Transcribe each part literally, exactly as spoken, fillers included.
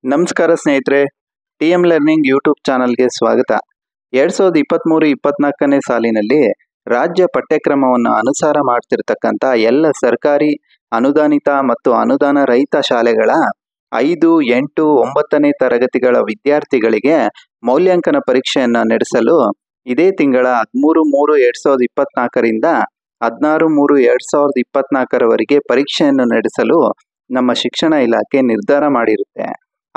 ನಮಸ್ಕಾರ ಸ್ನೇಹಿತರೆ, T M learning YouTube ಚಾನಲ್ಗೆ ಸ್ವಾಗತ. ಎರಡು ಸಾವಿರದ ಇಪ್ಪತ್ತ್ಮೂರು ಇಪ್ಪತ್ತ್ನಾಲ್ಕನೇ ಸಾಲಿನಲ್ಲಿ ರಾಜ್ಯ ಪಠ್ಯಕ್ರಮವನ್ನು ಅನುಸಾರ ಮಾಡ್ತಿರ್ತಕ್ಕಂಥ ಎಲ್ಲ ಸರ್ಕಾರಿ ಅನುದಾನಿತ ಮತ್ತು ಅನುದಾನ ರಹಿತ ಶಾಲೆಗಳ ಐದು ಎಂಟು ಒಂಬತ್ತನೇ ತರಗತಿಗಳ ವಿದ್ಯಾರ್ಥಿಗಳಿಗೆ ಮೌಲ್ಯಾಂಕನ ಪರೀಕ್ಷೆಯನ್ನು ನಡೆಸಲು ಇದೇ ತಿಂಗಳ ಹದಿಮೂರು ಮೂರು ಎರಡು ಸಾವಿರದ ಇಪ್ಪತ್ತ್ನಾಲ್ಕರಿಂದ ಹದಿನಾರು ಮೂರು ಎರಡು ಸಾವಿರದ ಇಪ್ಪತ್ತ್ನಾಲ್ಕರವರೆಗೆ ಪರೀಕ್ಷೆಯನ್ನು ನಡೆಸಲು ನಮ್ಮ ಶಿಕ್ಷಣ ಇಲಾಖೆ ನಿರ್ಧಾರ ಮಾಡಿರುತ್ತೆ.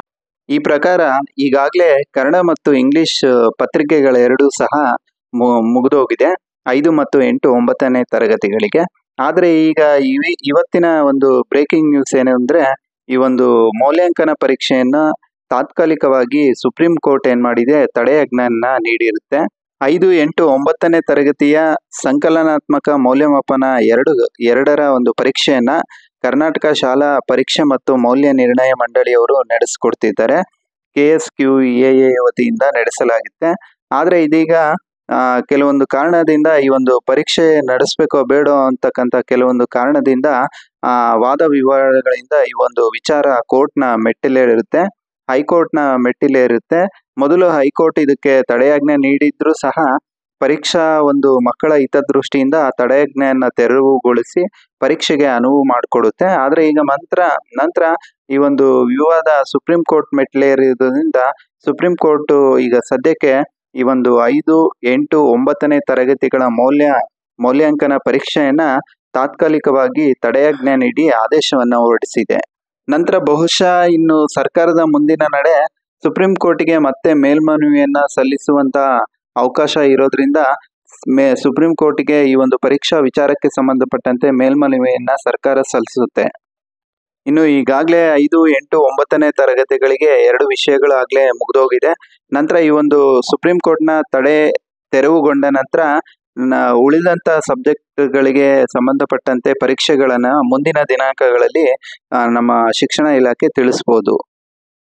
ಈ ಪ್ರಕಾರ ಈಗಾಗಲೇ ಕನ್ನಡ ಮತ್ತು ಇಂಗ್ಲಿಷ್ ಪತ್ರಿಕೆಗಳ ಎರಡೂ ಸಹ ಮುಗಿದೋಗಿದೆ ಐದು ಮತ್ತು ಎಂಟು ಒಂಬತ್ತನೇ ತರಗತಿಗಳಿಗೆ. ಆದರೆ ಈಗ ಇವಿ ಇವತ್ತಿನ ಒಂದು ಬ್ರೇಕಿಂಗ್ ನ್ಯೂಸ್ ಏನಂದರೆ, ಈ ಒಂದು ಮೌಲ್ಯಾಂಕನ ಪರೀಕ್ಷೆಯನ್ನು ತಾತ್ಕಾಲಿಕವಾಗಿ ಸುಪ್ರೀಂ ಕೋರ್ಟ್ ಏನು ಮಾಡಿದೆ, ತಡೆಯಾಜ್ಞೆಯನ್ನು ನೀಡಿರುತ್ತೆ. ಐದು ಎಂಟು ಒಂಬತ್ತನೇ ತರಗತಿಯ ಸಂಕಲನಾತ್ಮಕ ಮೌಲ್ಯಮಾಪನ ಎರಡು ಎರಡರ ಒಂದು ಪರೀಕ್ಷೆಯನ್ನ ಕರ್ನಾಟಕ ಶಾಲಾ ಪರೀಕ್ಷೆ ಮತ್ತು ಮೌಲ್ಯ ನಿರ್ಣಯ ಮಂಡಳಿಯವರು ನಡೆಸಿಕೊಡ್ತಿದ್ದಾರೆ. K S Q A A ವತಿಯಿಂದ ನಡೆಸಲಾಗುತ್ತೆ. ಆದರೆ ಇದೀಗ ಕೆಲವೊಂದು ಕಾರಣದಿಂದ ಈ ಒಂದು ಪರೀಕ್ಷೆ ನಡೆಸಬೇಕೋ ಬೇಡೋ ಅಂತಕ್ಕಂಥ ಕೆಲವೊಂದು ಕಾರಣದಿಂದ ವಾದ ವಿವಾದಗಳಿಂದ ಈ ಒಂದು ವಿಚಾರ ಕೋರ್ಟ್ನ ಮೆಟ್ಟಿಲೇರುತ್ತೆ, ಹೈಕೋರ್ಟ್ನ ಮೆಟ್ಟಿಲೇರುತ್ತೆ. ಮೊದಲು ಹೈಕೋರ್ಟ್ ಇದಕ್ಕೆ ತಡೆಯಾಜ್ಞೆ ನೀಡಿದ್ರೂ ಸಹ ಪರೀಕ್ಷಾ ಒಂದು ಮಕ್ಕಳ ಹಿತದೃಷ್ಟಿಯಿಂದ ತಡೆಯಾಜ್ಞೆಯನ್ನು ತೆರವುಗೊಳಿಸಿ ಪರೀಕ್ಷೆಗೆ ಅನುವು ಮಾಡಿಕೊಡುತ್ತೆ. ಆದರೆ ಈಗ ಮಂತ್ರ ನಂತರ ಈ ಒಂದು ವಿವಾದ ಸುಪ್ರೀಂ ಕೋರ್ಟ್ ಮೆಟ್ಟಿಲೇರಿರೋದ್ರಿಂದ ಸುಪ್ರೀಂ ಕೋರ್ಟ್ ಈಗ ಸದ್ಯಕ್ಕೆ ಈ ಒಂದು ಐದು ಎಂಟು ಒಂಬತ್ತನೇ ತರಗತಿಗಳ ಮೌಲ್ಯ ಮೌಲ್ಯಾಂಕನ ಪರೀಕ್ಷೆಯನ್ನ ತಾತ್ಕಾಲಿಕವಾಗಿ ತಡೆಯಾಜ್ಞೆ ನೀಡಿ ಆದೇಶವನ್ನು ಹೊರಡಿಸಿದೆ. ನಂತರ ಬಹುಶಃ ಇನ್ನು ಸರ್ಕಾರದ ಮುಂದಿನ ನಡೆ ಸುಪ್ರೀಂ ಕೋರ್ಟಿಗೆ ಮತ್ತೆ ಮೇಲ್ಮನವಿಯನ್ನ ಸಲ್ಲಿಸುವಂತ ಅವಕಾಶ ಇರೋದ್ರಿಂದ ಮೇ ಸುಪ್ರೀಂ ಕೋರ್ಟಿಗೆ ಈ ಒಂದು ಪರೀಕ್ಷಾ ವಿಚಾರಕ್ಕೆ ಸಂಬಂಧಪಟ್ಟಂತೆ ಮೇಲ್ಮನವಿಯನ್ನ ಸರ್ಕಾರ ಸಲ್ಲಿಸುತ್ತೆ. ಇನ್ನು ಈಗಾಗಲೇ ಐದು ಎಂಟು ಒಂಬತ್ತನೇ ತರಗತಿಗಳಿಗೆ ಎರಡು ವಿಷಯಗಳು ಆಗಲೇ ಮುಗಿದೋಗಿದೆ. ನಂತರ ಈ ಒಂದು ಸುಪ್ರೀಂ ಕೋರ್ಟ್ನ ತಡೆ ತೆರವುಗೊಂಡ ನಂತರ ಉಳಿದಂಥ ಸಬ್ಜೆಕ್ಟ್ಗಳಿಗೆ ಸಂಬಂಧಪಟ್ಟಂತೆ ಪರೀಕ್ಷೆಗಳನ್ನು ಮುಂದಿನ ದಿನಾಂಕಗಳಲ್ಲಿ ನಮ್ಮ ಶಿಕ್ಷಣ ಇಲಾಖೆ ತಿಳಿಸ್ಬೋದು.